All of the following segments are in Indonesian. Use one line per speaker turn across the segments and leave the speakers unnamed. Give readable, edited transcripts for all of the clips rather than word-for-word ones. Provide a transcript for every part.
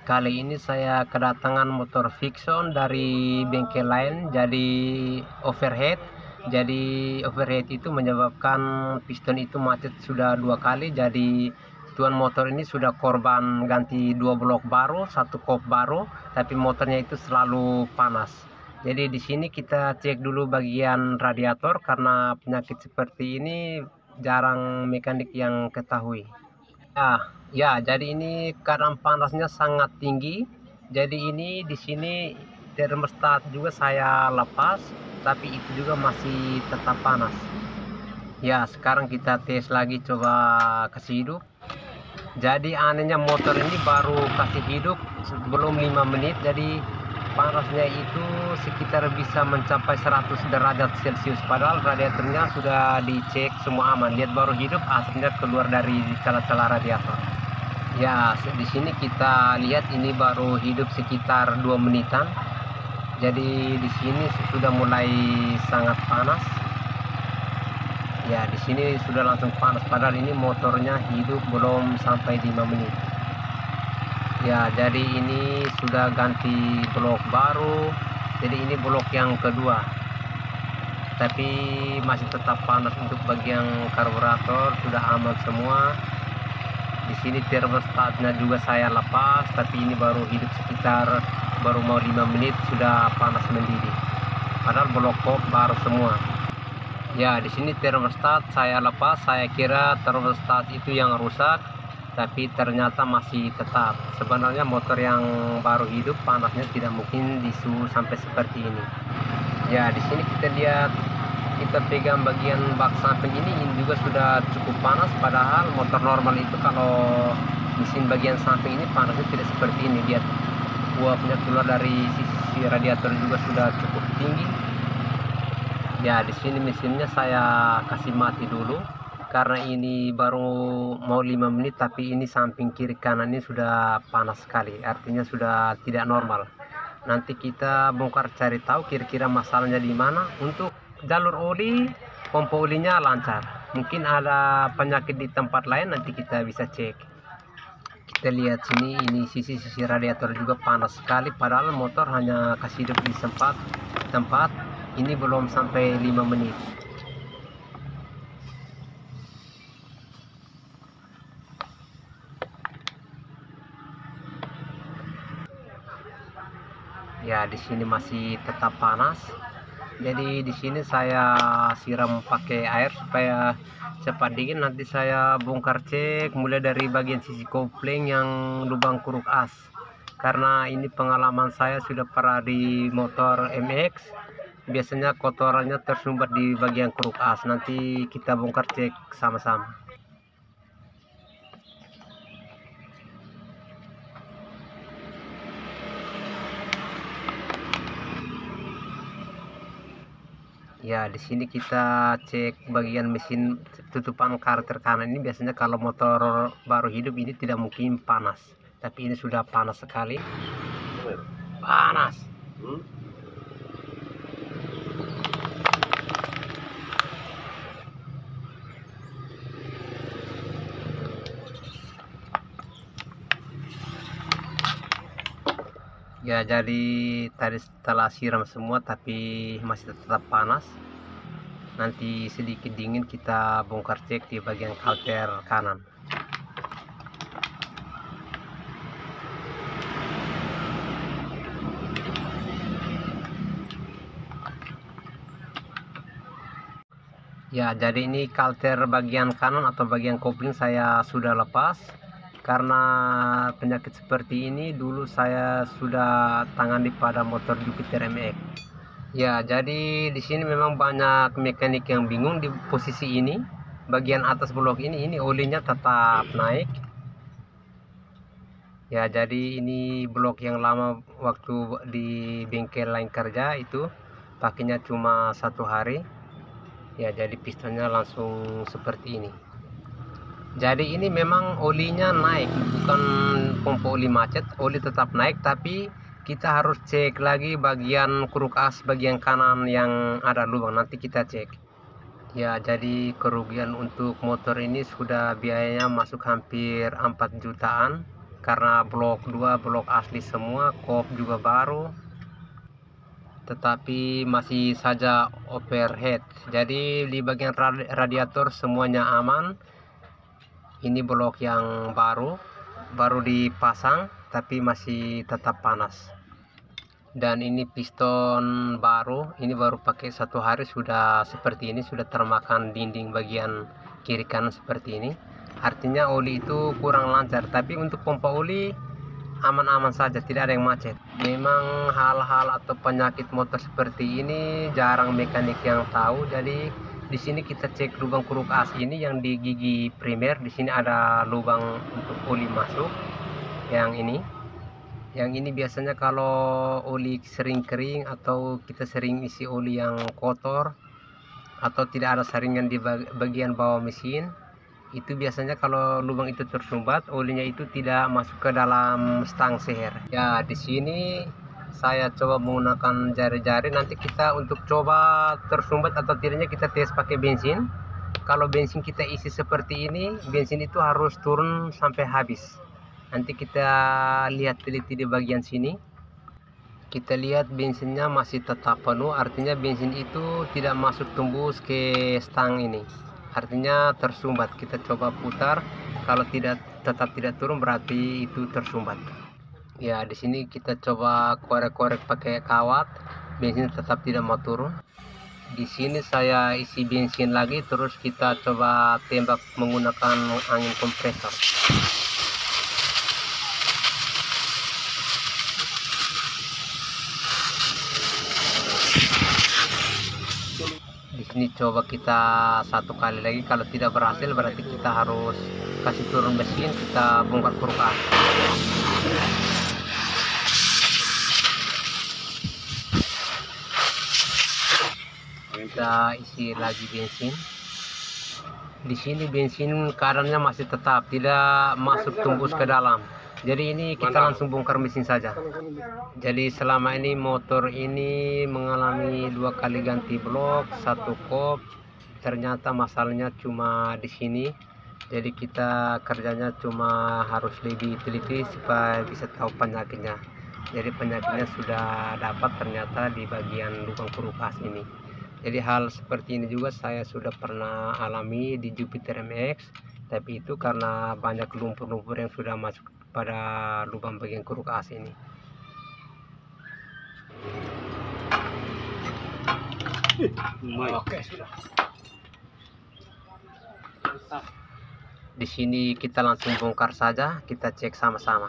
Kali ini saya kedatangan motor Vixon dari bengkel lain, jadi overheat. Jadi overheat itu menyebabkan piston itu macet sudah 2 kali. Jadi tuan motor ini sudah korban ganti 2 blok baru, 1 kop baru, tapi motornya itu selalu panas. Jadi di sini kita cek dulu bagian radiator karena penyakit seperti ini jarang mekanik yang ketahui. Jadi ini kadar panasnya sangat tinggi. Jadi ini di sini termostat juga saya lepas, tapi itu juga masih tetap panas. Ya, sekarang kita tes lagi, coba kasih hidup. Jadi anehnya motor ini baru kasih hidup belum 5 menit, jadi panasnya itu sekitar bisa mencapai 100 derajat Celcius, padahal radiatornya sudah dicek semua aman. Lihat, baru hidup, asapnya keluar dari celah-celah radiator. Ya, di sini kita lihat ini baru hidup sekitar 2 menitan. Jadi di sini sudah mulai sangat panas. Ya, di sini sudah langsung panas, padahal ini motornya hidup belum sampai 5 menit. Ya, jadi ini sudah ganti blok baru. Jadi ini blok yang kedua. Tapi masih tetap panas. Untuk bagian karburator sudah aman semua. Di sini termostatnya juga saya lepas, tapi ini baru hidup sekitar baru mau 5 menit sudah panas mendidih. Padahal blok kop baru semua. Ya, di sini termostat saya lepas. Saya kira termostat itu yang rusak, tapi ternyata masih tetap. Sebenarnya motor yang baru hidup panasnya tidak mungkin di suhu sampai seperti ini. Ya, di sini kita lihat, kita pegang bagian bak samping ini juga sudah cukup panas, padahal motor normal itu kalau mesin bagian samping ini panasnya tidak seperti ini. Lihat, uapnya keluar dari sisi radiator juga sudah cukup tinggi. Ya, di sini mesinnya saya kasih mati dulu karena ini baru mau 5 menit, tapi ini samping kiri kanan ini sudah panas sekali, artinya sudah tidak normal. Nanti kita bongkar cari tahu kira-kira masalahnya di mana. Untuk jalur oli, pompa olinya lancar. Mungkin ada penyakit di tempat lain, nanti kita bisa cek. Kita lihat sini, ini sisi-sisi radiator juga panas sekali, padahal motor hanya kasih hidup di tempat ini belum sampai 5 menit. Ya, di sini masih tetap panas. Jadi di sini saya siram pakai air supaya cepat dingin. Nanti saya bongkar cek mulai dari bagian sisi kopling yang lubang kuruk as. Karena ini pengalaman saya sudah pernah di motor MX. Biasanya kotorannya tersumbat di bagian kuruk as. Nanti kita bongkar cek sama-sama. Ya, di sini kita cek bagian mesin tutupan karter kanan ini. Biasanya kalau motor baru hidup ini tidak mungkin panas, tapi ini sudah panas sekali. Panas. Ya, jadi tadi setelah siram semua tapi masih tetap panas. Nanti sedikit dingin kita bongkar cek di bagian kalter kanan. Ya, jadi ini kalter bagian kanan atau bagian kopling saya sudah lepas. Karena penyakit seperti ini dulu saya sudah tangani pada motor Jupiter MX. Ya, jadi di sini memang banyak mekanik yang bingung di posisi ini. Bagian atas blok ini olinya tetap naik. Ya, jadi ini blok yang lama waktu di bengkel lain kerja itu pakainya cuma 1 hari. Ya, jadi pistonnya langsung seperti ini. Jadi ini memang olinya naik, bukan pompa oli macet, oli tetap naik, tapi kita harus cek lagi bagian kuruk as bagian kanan yang ada lubang, nanti kita cek. Ya, jadi kerugian untuk motor ini sudah biayanya masuk hampir 4 jutaan. karena blok 2 blok asli semua, kop juga baru, tetapi masih saja overhead. Jadi di bagian radiator semuanya aman. Ini blok yang baru dipasang tapi masih tetap panas. Dan ini piston baru, ini baru pakai 1 hari sudah seperti ini, sudah termakan dinding bagian kiri kanan seperti ini. Artinya oli itu kurang lancar, tapi untuk pompa oli aman-aman saja, tidak ada yang macet. Memang hal-hal atau penyakit motor seperti ini jarang mekanik yang tahu. Jadi di sini kita cek lubang kuruk as ini yang di gigi primer. Di sini ada lubang untuk oli masuk. Yang ini biasanya kalau oli sering kering atau kita sering isi oli yang kotor atau tidak ada saringan di bagian bawah mesin, itu biasanya kalau lubang itu tersumbat, olinya itu tidak masuk ke dalam stang seher. Ya, di sini saya coba menggunakan jari-jari. Nanti kita untuk coba tersumbat atau tidaknya kita tes pakai bensin. Kalau bensin kita isi seperti ini, bensin itu harus turun sampai habis. Nanti kita lihat teliti di bagian sini. Kita lihat bensinnya masih tetap penuh, artinya bensin itu tidak masuk tembus ke stang ini. Artinya tersumbat. Kita coba putar, kalau tetap tidak turun berarti itu tersumbat. Ya, di sini kita coba korek-korek pakai kawat, bensin tetap tidak mau turun. Di sini saya isi bensin lagi, terus kita coba tembak menggunakan angin kompresor. Di sini coba kita 1 kali lagi, kalau tidak berhasil berarti kita harus kasih turun mesin, kita bongkar kuruk as. Kita isi lagi bensin. Di sini bensin keadaannya masih tetap tidak masuk tembus ke dalam. Jadi ini kita langsung bongkar mesin saja. Jadi selama ini motor ini mengalami 2 kali ganti blok, 1 kop. Ternyata masalahnya cuma di sini. Jadi kita kerjanya cuma harus lebih teliti supaya bisa tahu penyakitnya. Jadi penyakitnya sudah dapat ternyata di bagian lubang kuruk as ini. Jadi hal seperti ini juga saya sudah pernah alami di Jupiter MX, tapi itu karena banyak lumpur-lumpur yang sudah masuk pada lubang bagian kuruk as ini. Oke, sudah. Di sini kita langsung bongkar saja, kita cek sama-sama.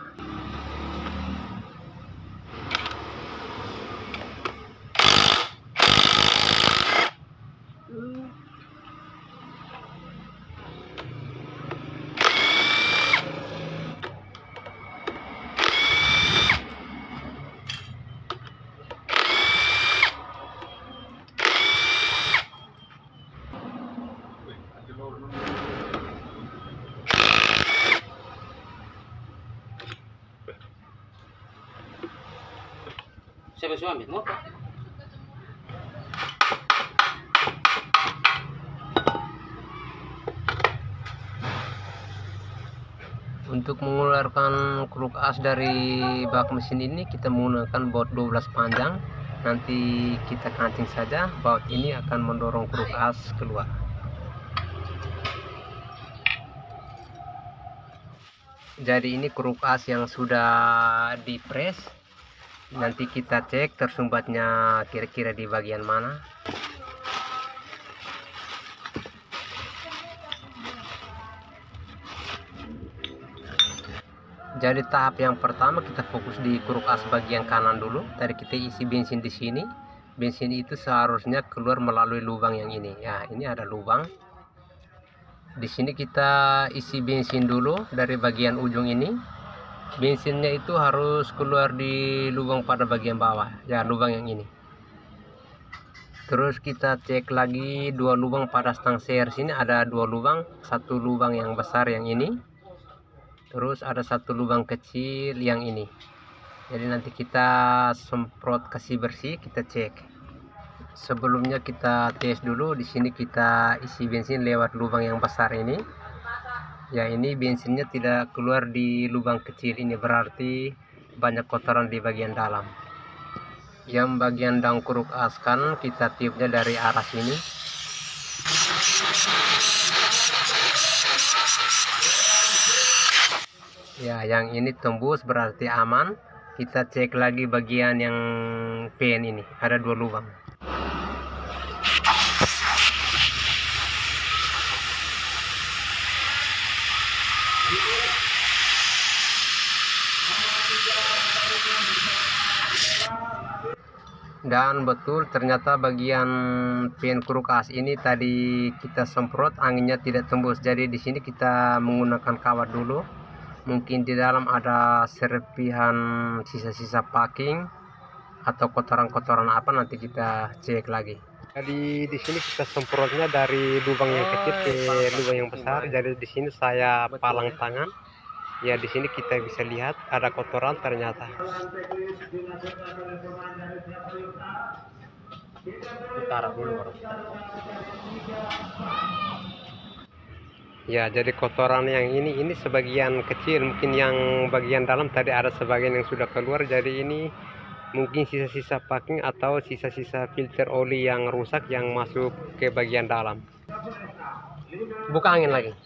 Siapa suami motor?
Untuk mengeluarkan kuruk as dari bak mesin ini kita menggunakan baut 12 panjang. Nanti kita kancing saja, baut ini akan mendorong kuruk as keluar. Jadi ini kuruk as yang sudah dipres. Nanti kita cek tersumbatnya kira-kira di bagian mana. Jadi tahap yang pertama kita fokus di kuruk as bagian kanan dulu. Tadi kita isi bensin di sini. Bensin itu seharusnya keluar melalui lubang yang ini. Ya, ini ada lubang. Di sini kita isi bensin dulu dari bagian ujung ini. Bensinnya itu harus keluar di lubang pada bagian bawah. Ya, lubang yang ini. Terus kita cek lagi 2 lubang pada stang seher. Sini ada 2 lubang. 1 lubang yang besar yang ini. Terus ada 1 lubang kecil yang ini. Jadi nanti kita semprot kasih bersih, kita cek. Sebelumnya kita tes dulu. Di sini kita isi bensin lewat lubang yang besar ini. Ya, ini bensinnya tidak keluar di lubang kecil ini, berarti banyak kotoran di bagian dalam. Yang bagian dangkuruk as kan kita tiupnya dari arah sini. Ya, yang ini tembus berarti aman. Kita cek lagi bagian yang pen ini, ada 2 lubang. Dan betul, ternyata bagian pen kuruk as ini tadi kita semprot, anginnya tidak tembus. Jadi di sini kita menggunakan kawat dulu. Mungkin di dalam ada serpihan sisa-sisa packing atau kotoran-kotoran apa, nanti kita cek lagi. Jadi di sini kita semprotnya dari lubang yang kecil ke lubang yang besar. Jadi di sini saya palang tangan. Ya, di sini kita bisa lihat ada kotoran ternyata.
Utara dulu baru.
Ya, jadi kotoran yang ini sebagian kecil, mungkin yang bagian dalam tadi ada sebagian yang sudah keluar. Jadi ini mungkin sisa-sisa packing atau sisa-sisa filter oli yang rusak yang masuk ke bagian dalam. Buka angin lagi.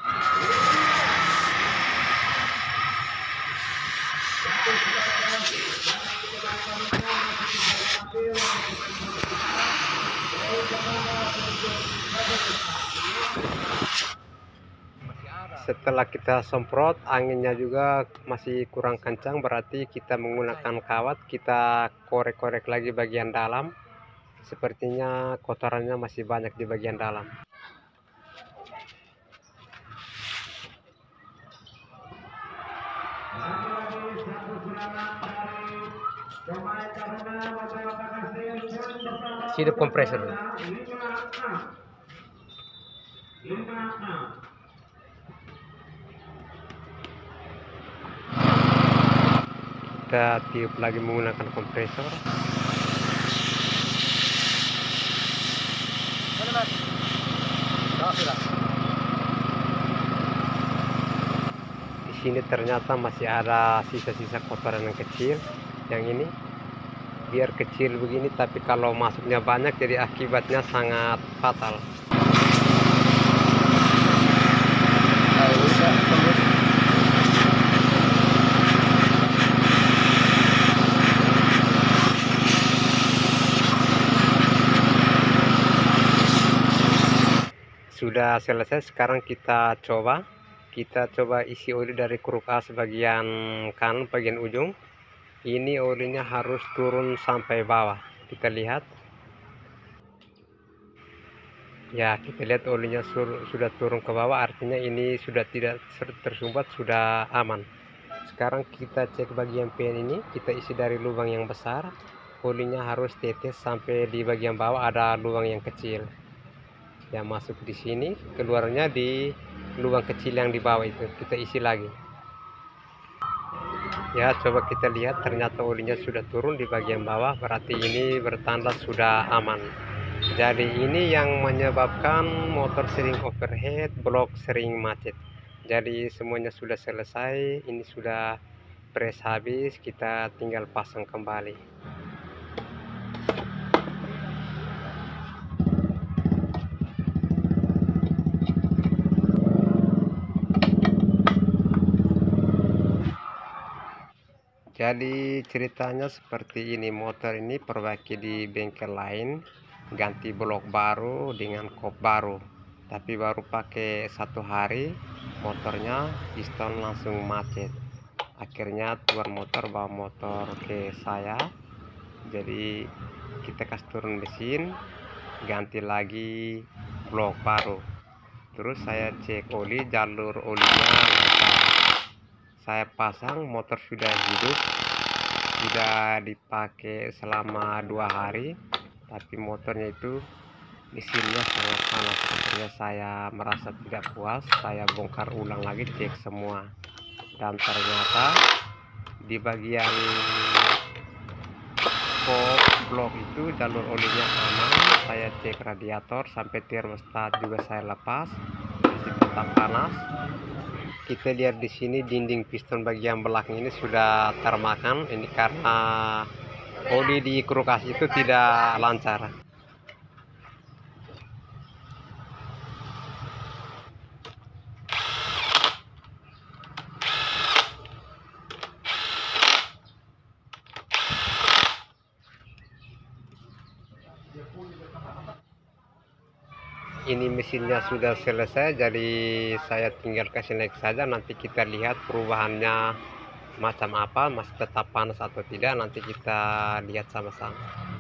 Setelah kita semprot, anginnya juga masih kurang kencang, berarti kita menggunakan kawat, kita korek-korek lagi bagian dalam. Sepertinya kotorannya masih banyak di bagian dalam. Hidup kompresor. Kita tiup lagi menggunakan kompresor. Di sini ternyata masih ada sisa-sisa kotoran yang kecil. Yang ini biar kecil begini, tapi kalau masuknya banyak jadi akibatnya sangat fatal. Sudah selesai, sekarang kita coba isi oli dari kuruk as bagian kanan bagian ujung. Ini olinya harus turun sampai bawah, kita lihat ya, kita lihat olinya sudah turun ke bawah, artinya ini sudah tidak tersumbat, sudah aman. Sekarang kita cek bagian pen ini, kita isi dari lubang yang besar, olinya harus tetes sampai di bagian bawah ada lubang yang kecil. Ya, masuk di sini, keluarnya di lubang kecil yang di bawah itu, kita isi lagi. Ya, coba kita lihat, ternyata olinya sudah turun di bagian bawah, berarti ini bertanda sudah aman. Jadi ini yang menyebabkan motor sering overheat, blok sering macet. Jadi semuanya sudah selesai, ini sudah press habis, kita tinggal pasang kembali. Jadi ceritanya seperti ini, motor ini perbaiki di bengkel lain, ganti blok baru dengan kop baru, tapi baru pakai 1 hari motornya piston langsung macet. Akhirnya tuan motor bawa motor ke saya, jadi kita kasih turun mesin, ganti lagi blok baru. Terus saya cek oli, jalur olinya lancar. Saya pasang, motor sudah hidup, sudah dipakai selama 2 hari, tapi motornya itu mesinnya sangat panas. Akhirnya saya merasa tidak puas, saya bongkar ulang lagi, cek semua, dan ternyata di bagian kop blok itu jalur olinya aman. Saya cek radiator sampai termostat juga saya lepas, masih tetap tetap panas. Kita lihat di sini dinding piston bagian belakang ini sudah termakan. Ini karena oli di kulkas itu tidak lancar. Ini mesinnya sudah selesai, jadi saya tinggal kasih naik saja. Nanti kita lihat perubahannya macam apa, masih tetap panas atau tidak, nanti kita lihat sama-sama.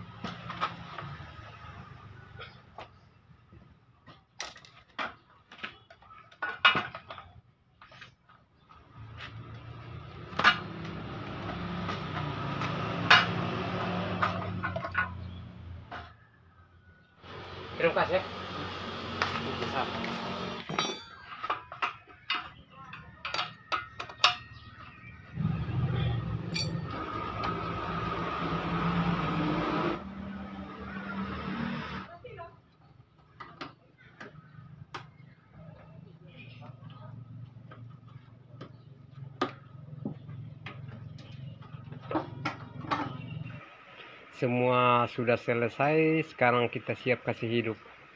Terima kasih. Bisa. Semua sudah selesai, sekarang kita siap kasih hidup.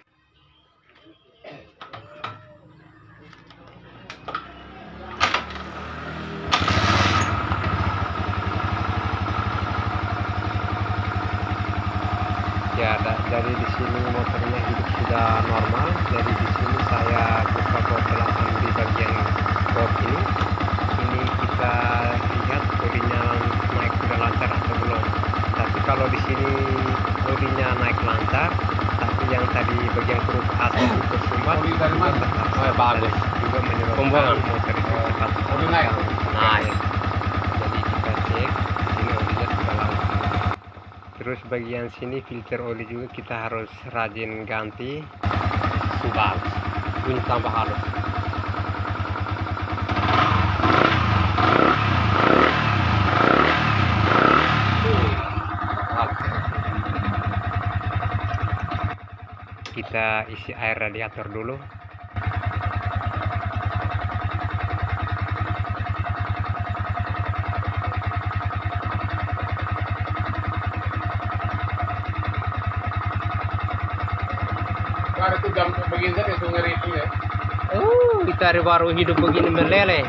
Ya, dari di sini motornya hidup sudah normal. Jadi di sini saya buka belakang di bagian box ini. Ini kita lihat bodinya naik sudah lancar atau belum. Tapi kalau di sini bodinya naik lancar, tapi yang tadi bagian perut atas itu tersumbat,
Bagus.
juga menyebabkan
Pembuangan.
motor itu cepat
naik.
naik. Jadi kita cek ini olinya sudah lancar. Terus bagian sini filter oli juga kita harus rajin ganti. Subal bunyi tambah halus. Kita isi air radiator dulu.
Baru itu jam begini saja sungai itu ya.
Kita baru hidup begini meleleh.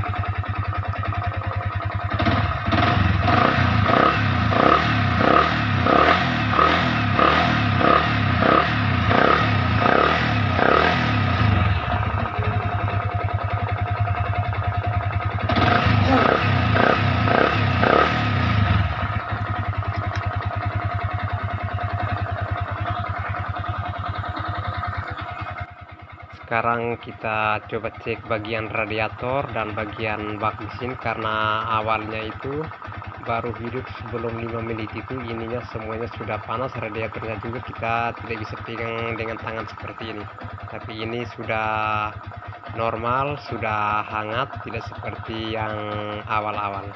Sekarang kita coba cek bagian radiator dan bagian bak mesin, karena awalnya itu baru hidup sebelum 5 menit itu ininya semuanya sudah panas. Radiatornya juga kita tidak bisa pegang dengan tangan seperti ini, tapi ini sudah normal, sudah hangat, tidak seperti yang awal-awal.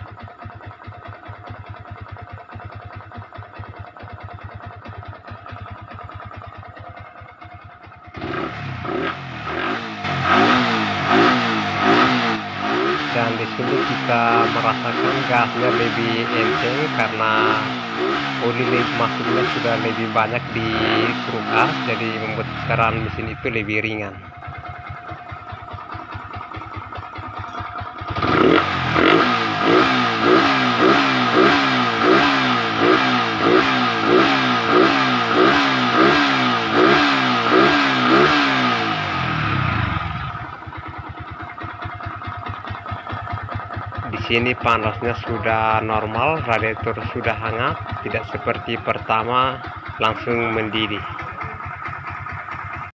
Dan di sini kita merasakan gasnya lebih enteng karena oli masuknya sudah lebih banyak di kulkas, jadi membuat keran mesin itu lebih ringan. Di sini panasnya sudah normal, radiator sudah hangat, tidak seperti pertama langsung mendidih.